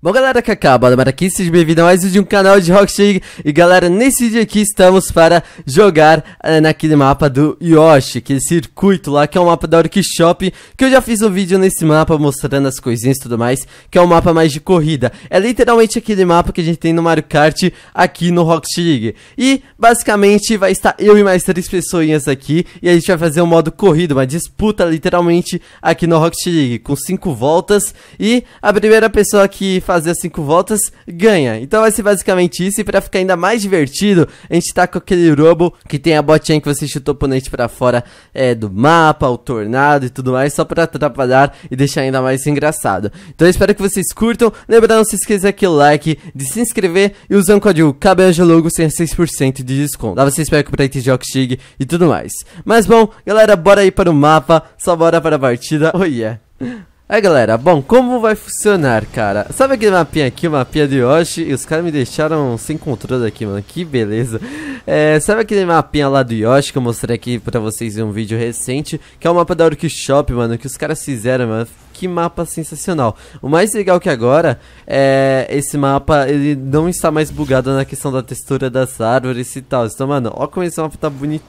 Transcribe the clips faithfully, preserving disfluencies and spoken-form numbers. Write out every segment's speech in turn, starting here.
Bom, galera, que acaba, bora aqui, seja bem-vindo a mais um vídeo de um canal de Rocket League. E galera, nesse vídeo aqui estamos para jogar é, naquele mapa do Yoshi, aquele circuito lá, que é um mapa da Workshop, que eu já fiz um vídeo nesse mapa mostrando as coisinhas e tudo mais, que é um mapa mais de corrida. É literalmente aquele mapa que a gente tem no Mario Kart aqui no Rocket League. E, basicamente, vai estar eu e mais três pessoinhas aqui, e a gente vai fazer um modo corrida, uma disputa literalmente aqui no Rocket League, com cinco voltas, e a primeira pessoa que fazer as cinco voltas, ganha. Então vai ser basicamente isso. E pra ficar ainda mais divertido, a gente tá com aquele robo que tem a botinha que você chuta o oponente pra fora é, do mapa, o tornado e tudo mais, só pra atrapalhar e deixar ainda mais engraçado. Então eu espero que vocês curtam. Lembrando, não se esqueça aquele like, de se inscrever e usando o código CABEJOLOGO sem seis por cento de desconto. Lá vocês pegam pra ter Rocket League e tudo mais. Mas bom, galera, bora aí para o mapa. Só bora para a partida. Oh yeah. Aí galera, bom, como vai funcionar, cara? Sabe aquele mapinha aqui, o mapinha do Yoshi? E os caras me deixaram sem controle aqui, mano, que beleza. é, Sabe aquele mapinha lá do Yoshi que eu mostrei aqui pra vocês em um vídeo recente? Que é o mapa da Workshop, mano, que os caras fizeram, mano. Que mapa sensacional. O mais legal que agora é esse mapa, ele não está mais bugado na questão da textura das árvores e tal. Então, mano, ó como esse mapa tá bonito.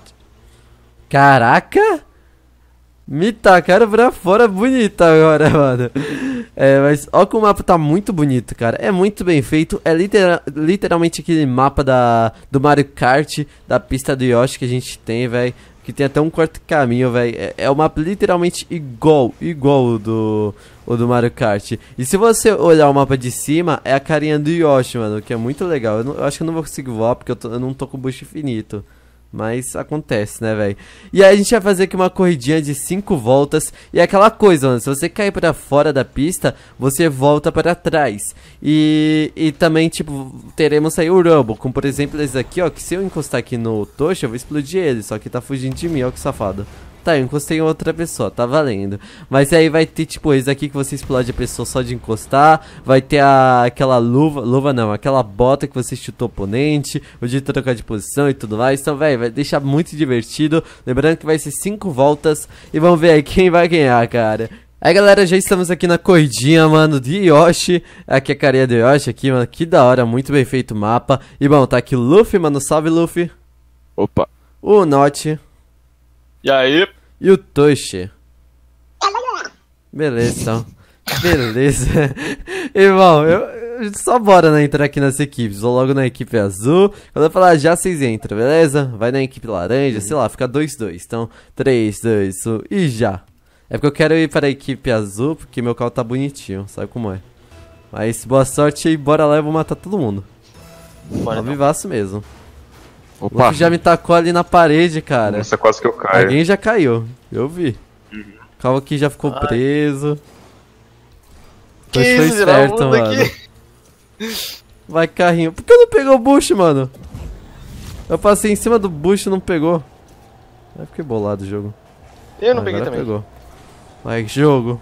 Caraca! Me tacaram pra fora bonito agora, mano. É, mas ó como o mapa tá muito bonito, cara. É muito bem feito. É litera literalmente aquele mapa da, do Mario Kart, da pista do Yoshi que a gente tem, velho. Que tem até um quarto caminho, velho. É, é um mapa literalmente igual, igual o do, o do Mario Kart. E se você olhar o mapa de cima, é a carinha do Yoshi, mano. Que é muito legal. Eu, não, eu acho que eu não vou conseguir voar porque eu, tô, eu não tô com bucho infinito. Mas acontece, né, velho? E aí a gente vai fazer aqui uma corridinha de cinco voltas. E é aquela coisa, mano, se você cair pra fora da pista, você volta para trás. E, e também, tipo, teremos aí o Rumble. Como, por exemplo, esse aqui, ó, que se eu encostar aqui no Tocha, eu vou explodir ele. Só que tá fugindo de mim, ó, que safado. Tá, eu encostei em outra pessoa, tá valendo. Mas aí vai ter, tipo, esse aqui que você explode a pessoa só de encostar. Vai ter a, aquela luva, luva não, aquela bota que você chutou o oponente, o de trocar de posição e tudo mais. Então, velho, vai deixar muito divertido. Lembrando que vai ser cinco voltas. E vamos ver aí quem vai ganhar, cara. Aí galera, já estamos aqui na corridinha, mano, de Yoshi. Aqui a carinha do Yoshi aqui, mano, que da hora, muito bem feito o mapa. E bom, tá aqui o Luffy, mano, salve Luffy. Opa. O Notch. E aí? E o Toshi. Beleza, então. Beleza. Irmão, eu, eu só bora, né, entrar aqui nas equipes. Vou logo na equipe azul. Quando eu falar já, vocês entram, beleza? Vai na equipe laranja, sei lá, fica dois dois. Então, três, dois, um e já. É porque eu quero ir para a equipe azul, porque meu carro tá bonitinho, sabe como é. Mas boa sorte aí, bora lá, eu vou matar todo mundo. Bora, ao vivaço mesmo. Opa. O Luffy já me tacou ali na parede, cara. Nossa, quase que eu caio. Alguém já caiu, eu vi. Uhum. O carro aqui já ficou Ai. preso. Que isso, foi esperto, mano. Aqui. Vai, carrinho. Por que não pegou o bucho, mano? Eu passei em cima do bucho e não pegou. Aí fiquei bolado o jogo. Eu não ah, peguei também. Pegou. Vai, jogo.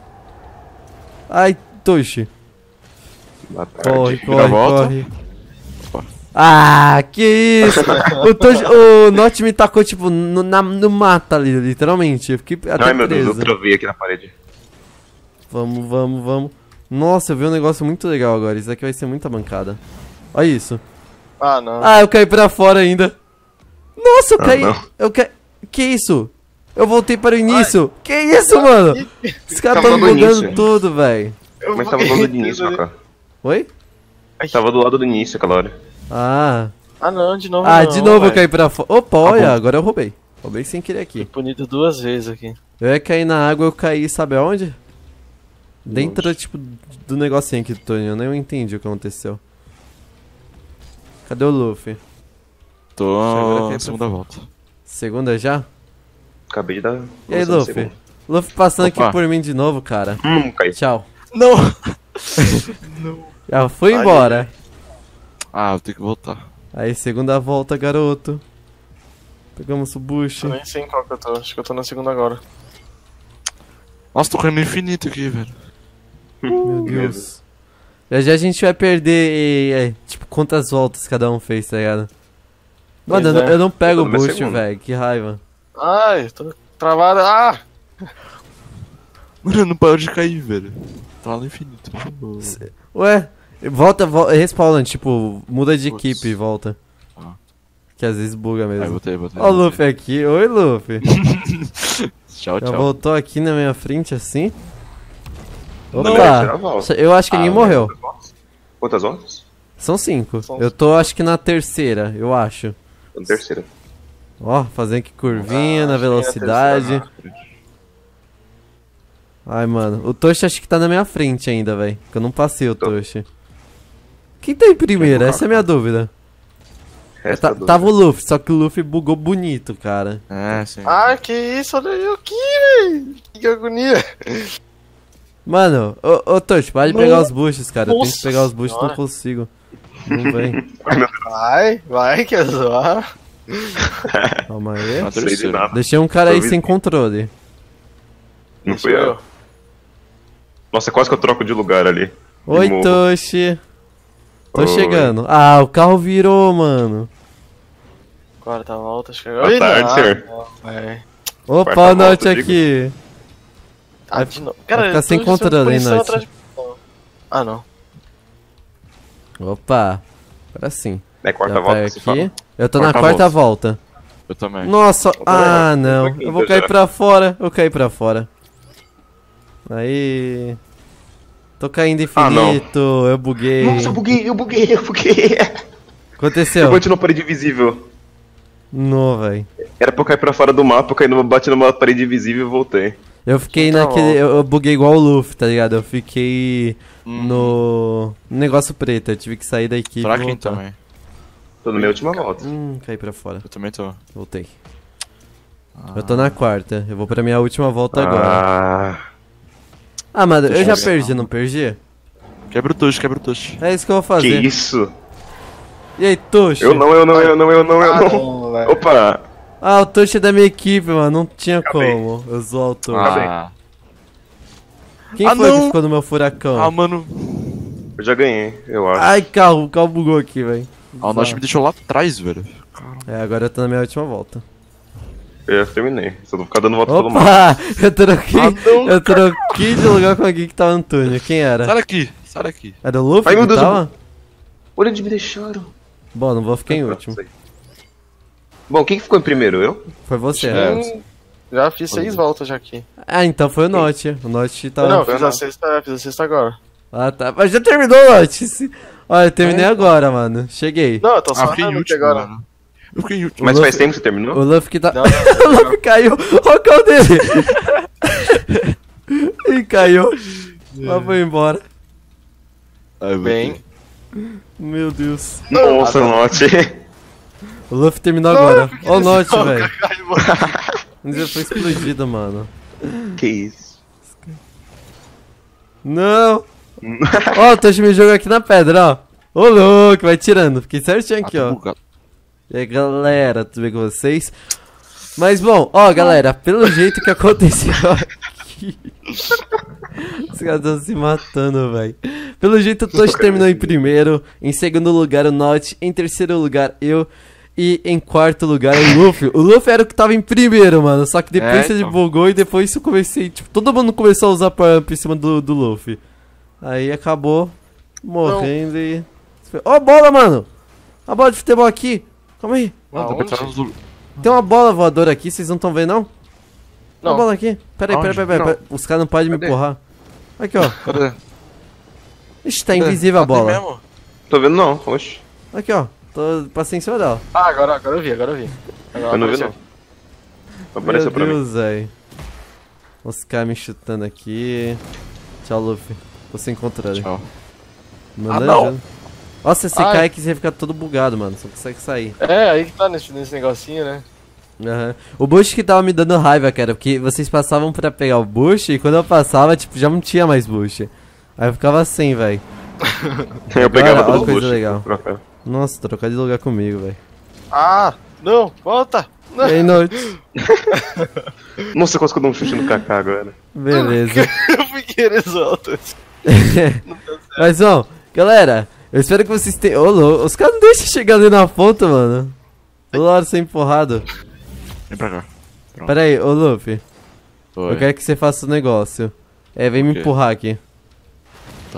Ai, Toshi. Corre, corre, corre. Ah, que isso! o, Toshi, o Notch me tacou, tipo, no, na, no mata ali, literalmente. Eu fiquei até Ai, meu preso. Deus, eu trovei aqui na parede. Vamos, vamos, vamos. Nossa, eu vi um negócio muito legal agora. Isso aqui vai ser muita bancada. Olha isso. Ah, não. Ah, eu caí pra fora ainda. Nossa, eu ah, caí. Não. Eu caí. Que isso? Eu voltei para o início. Ai. Que isso, mano? Os caras tão bugando tudo, velho. Mas tava do lado do início, cara. Oi? Tava do lado do início aquela hora. Ah. Ah, não, de novo Ah, não, de novo véio. eu caí pra fora. Opa, olha, ah, agora eu roubei. Roubei sem querer aqui. Fui punido duas vezes aqui. Eu ia cair na água, eu caí, sabe aonde? Dentro, Nossa. tipo, do negocinho aqui do Tony. Eu nem entendi o que aconteceu. Cadê o Luffy? Tô na segunda volta. Segunda já? Acabei de dar... E aí, Luffy? Luffy passando Opa. aqui por mim de novo, cara. Hum, caí. Tchau. Não! Não. Já fui Ai, embora. Ah, eu tenho que voltar. Aí, segunda volta, garoto. Pegamos o bucho. Eu nem sei em qual que eu tô. Acho que eu tô na segunda agora. Nossa, tô correndo infinito aqui, velho. Meu Deus. Já já a gente vai perder, é, tipo, quantas voltas cada um fez, tá ligado? Mano, eu, é. eu não pego o boost, velho. Que raiva. Ai, tô travado. Ah! Mano, eu não paro de cair, velho. Tá lá no infinito. Ué, Volta, volta, respawna, tipo, muda de Putz. equipe e volta. Ah. Que às vezes buga Aí, mesmo. botei, botei. Ó o botei. Luffy aqui. Oi, Luffy. Tchau, Já tchau. voltou aqui na minha frente assim? Na terceira Opa! volta. Eu acho que Ah, ninguém mas- morreu. Quantas voltas? São cinco. São Eu tô, acho que na terceira, eu acho. Na terceira. Ó, fazendo aqui curvinha, Ah, na acho que é a velocidade. terceira. Ai, mano. O Toshi acho que tá na minha frente ainda, velho. Que eu não passei o Tô. Toshi. Quem tá em primeiro? Essa é a minha dúvida. Resta Tá- dúvida. tava o Luffy, só que o Luffy bugou bonito, cara. É, sim. Ah, que isso, olha eu aqui, velho. Que agonia. Mano, ô, ô Toshi, para de Não. pegar os buchos, cara. Eu tenho que Nossa pegar os buchos, não senhora. consigo. Não vem. Vai, vai, quer zoar? Calma aí. Na Sei de terceira. nada. Deixei um cara aí Tô sem vindo. controle. Não Sou fui eu. Nossa, quase que eu troco de lugar ali. Oi, morro. Toshi. Tô Oi. chegando. Ah, o carro virou, mano. Quarta volta, acho que Boa agora. tarde, Não, senhor. não, é. Opa, Quarta o Note volta, digo. aqui. Ah, Vai- de novo. vai Cara, ficar eu sem tô controle, hein, punição Note? atrás de- Ah, não. Opa. Agora sim. É quarta Já volta pega que se fala. aqui. Eu tô na Quarta quarta volta. Eu também. Nossa, ah, também. não. Eu tô Eu vou quinta cair já. pra fora. Eu caí pra fora. Aí. Tô caindo Ah, não. infinito. Eu buguei. Nossa, eu buguei, eu buguei, eu buguei. Aconteceu? Eu bati numa parede invisível. Não, véi. Era pra eu cair pra fora do mapa, eu caí numa, bati numa parede invisível e voltei. Eu fiquei Então, naquele. ó. Eu, eu buguei igual o Luffy, tá ligado? Eu fiquei Hum. no. no negócio preto. Eu tive que sair da equipe. e Fraquinho voltar. também. Tô na minha última volta. Hum, caí pra fora. Eu também tô. Voltei. Eu tô na quarta. Eu vou pra minha última volta agora. Ah, Ah, mano, eu já eu ver. perdi, não perdi? Quebra o Toshi, quebra o Toshi. É isso que eu vou que fazer. isso? E aí, Toshi? Eu não, eu não, eu não, eu não, eu Ah, não. não, velho. Opa! Ah, o Toshi é da minha equipe, mano. Não tinha Acabei. como eu zoar o Toshi. Ah, Quem Ah, foi que não. ficou no meu furacão? ah mano. Eu já ganhei, eu acho. Ai, carro, o carro bugou aqui, velho. Ah, o Nosh me deixou lá atrás, velho. É, agora eu tô na minha última volta. Eu já terminei. Só vou ficar dando volta pelo mapa. Opa! Eu troquei, Ah, não, eu troquei de lugar com alguém que tava no túnel. Quem era? Sai daqui, sai daqui. Era o Luffy Ai, meu que Deus, tava? Olha onde me deixaram. Bom, não vou ficar em último. Bom, quem que ficou em primeiro? Eu? Foi você. É. Hum, Já fiz seis voltas já aqui. Ah, então foi o Note. O Note tava... não, foi fiz a não. sexta, fiz a sexta agora. Ah, tá. Mas já terminou o Note. Se- Olha, eu terminei agora, mano. Cheguei. Não, eu tô Ah, só eu fiquei em andando aqui último, agora. mano. Eu fiquei em último. Mas Luffy- faz tempo que você terminou? O Luffy que tá... Não, não, o Luffy caiu. Olha o carro dele. Ih, caiu. Mas foi embora. Ai, Bem. Meu Deus. Nossa, Note. O Luffy terminou agora. Olha o Note, Não, velho. caiu. Mas ele foi explodido, mano. Que isso? Não. Ó, o Toshi me jogou aqui na pedra, ó. Ô, louco, vai tirando. Fiquei certinho aqui, Ah, ó. tô bugado. E aí, galera, tudo bem com vocês? Mas bom, ó, galera, pelo jeito que aconteceu aqui. Os caras estão se matando, velho. Pelo jeito, o Toshi terminou em primeiro. Em segundo lugar, o Note. Em terceiro lugar, eu. E em quarto lugar, o Luffy. O Luffy era o que tava em primeiro, mano. Só que depois É, ele então. bugou e depois eu comecei. Tipo, todo mundo começou a usar Pump em cima do, do Luffy. Aí acabou morrendo e. Ó, a bola, mano! A bola de futebol aqui! Calma aí. Mano, dá pra Aonde? entrar nos lu- Tem uma bola voadora aqui, vocês não estão vendo, não? Uma Não. bola aqui. Pera aí, pera aí, Aonde? pera aí, pera aí. Os caras não podem me Cadê? empurrar. Aqui, ó. Cadê? Ixi, tá invisível a Cadê bola. mesmo? Tô vendo não, oxe. Aqui, ó. Tô passei em cima dela. Ah, agora, agora eu vi, agora eu vi. Agora Eu não vi apareceu. não. Não apareceu Meu pra mim. Deus, velho. Os caras me chutando aqui. Tchau, Luffy. Tô sem controle. Tchau. Manda Ah, não. ajuda. Nossa, você Ai. cai aqui, você fica todo bugado, mano. Só consegue sair. É, aí que tá nesse, nesse negocinho, né? Aham. O Bush que tava me dando raiva, cara, porque vocês passavam pra pegar o Bush e quando eu passava, tipo, já não tinha mais Bush. Aí eu ficava assim, velho. Eu pegava Agora, olha todos os coisa buchos. legal. Troféu. Nossa, trocar de lugar comigo, velho. Ah, não, volta! Não. E aí, noite. Nossa, quase que eu dou um chute no Kaká agora. Beleza. Eu fui querer voltas. Mas, ó, galera, eu espero que vocês tenham. Ô, louco, os caras não deixam chegar ali na ponta, mano. Toda hora ser empurrado. Vem pra cá. Pronto. Pera aí, ô, Luffy. Oi. Eu quero que você faça o negócio. É, vem me O quê? empurrar aqui. Tá.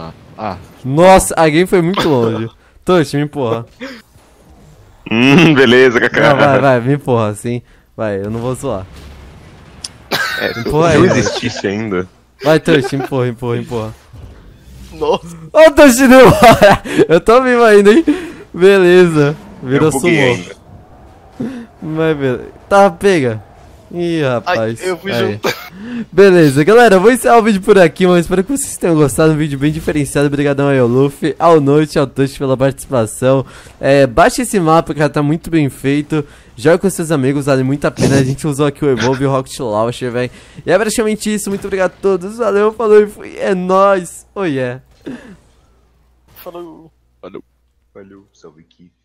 Ah, Nossa, alguém foi muito longe. Toshi, me empurra. Hum, beleza, Kaká. Não, vai, vai, me empurra, assim. Vai, eu não vou zoar. É, se Empurra se eu aí, vai. existisse ainda. Vai, Toshi, empurra, empurra, empurra. Nossa. Ó o Toshi indo embora. Eu tô vivo ainda, hein? Beleza. Virou Eu buguei sumô. ainda. Mas beleza. Tá, pega. Ih, Ai, rapaz. eu fui Aí. junto. Beleza, galera, eu vou encerrar o vídeo por aqui, mas espero que vocês tenham gostado. Um vídeo bem diferenciado. Obrigadão aí ao Luffy, ao Noite, ao Touch pela participação. É, baixe esse mapa, cara, tá muito bem feito. Joga com seus amigos, vale muito a pena. A gente usou aqui o Evolve e o Rocket Launcher, velho. E é praticamente isso, muito obrigado a todos. Valeu, falou e fui. É nóis. Oh yeah. Falou. valeu. Valeu, salve aqui.